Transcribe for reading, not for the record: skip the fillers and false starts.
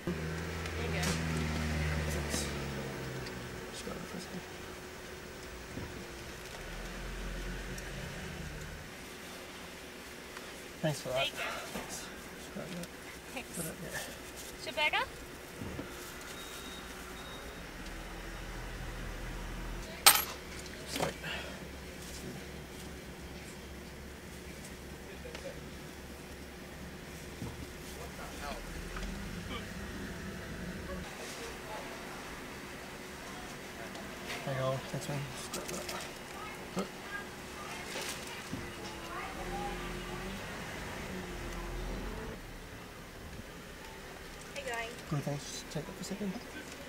There you go. Just got it for a second. Thanks for that. There you go. Thanks. Just grab that. Thanks. Put it, yeah. Shabaga? Sweet. There you go. Thanks, man. Just grab that. Good. How you going? Good, thanks. Just take it for a second.